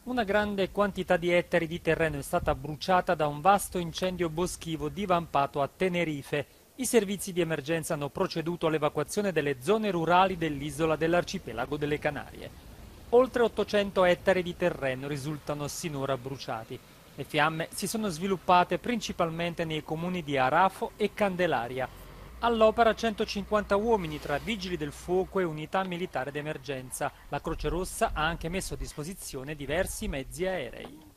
Una grande quantità di ettari di terreno è stata bruciata da un vasto incendio boschivo divampato a Tenerife. I servizi di emergenza hanno proceduto all'evacuazione delle zone rurali dell'isola dell'arcipelago delle Canarie. Oltre 800 ettari di terreno risultano sinora bruciati. Le fiamme si sono sviluppate principalmente nei comuni di Arafo e Candelaria. All'opera 150 uomini tra vigili del fuoco e unità militare d'emergenza. La Croce Rossa ha anche messo a disposizione diversi mezzi aerei.